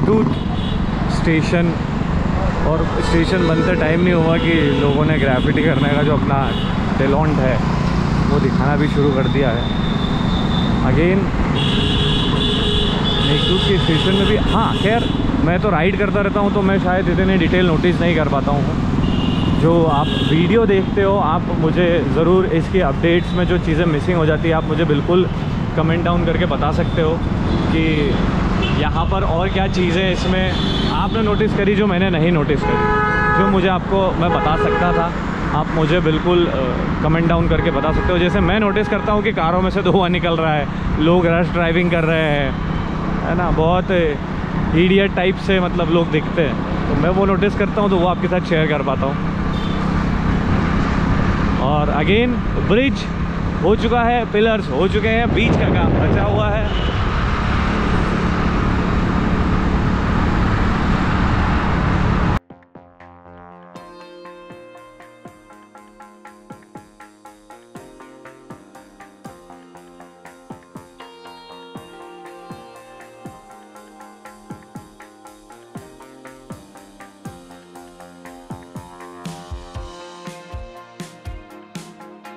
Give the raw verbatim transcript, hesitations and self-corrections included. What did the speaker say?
Meghdoot station, और station बनते time नहीं हुआ कि लोगों ने ग्राफिटी करने का जो अपना टैलेंट है वो दिखाना भी शुरू कर दिया है। अगेन मेघदूत के स्टेशन में भी, हाँ खैर मैं तो राइड करता रहता हूँ तो मैं शायद इतने डिटेल नोटिस नहीं कर पाता हूँ। जो आप वीडियो देखते हो आप मुझे ज़रूर इसकी अपडेट्स में जो चीज़ें मिसिंग हो जाती है आप मुझे बिल्कुल कमेंट डाउन करके बता सकते हो कि यहाँ पर और क्या चीज़ें इसमें आपने नोटिस करी जो मैंने नहीं नोटिस करी, जो मुझे आपको मैं बता सकता था आप मुझे बिल्कुल कमेंट डाउन करके बता सकते हो। जैसे मैं नोटिस करता हूँ कि कारों में से धुआं निकल रहा है, लोग रश ड्राइविंग कर रहे हैं, है ना, बहुत इडियट टाइप से मतलब लोग दिखते हैं, तो मैं वो नोटिस करता हूँ तो वो आपके साथ शेयर कर पाता हूँ। और अगेन ब्रिज हो चुका है, पिलर्स हो चुके हैं, बीच का काम बचा हुआ है।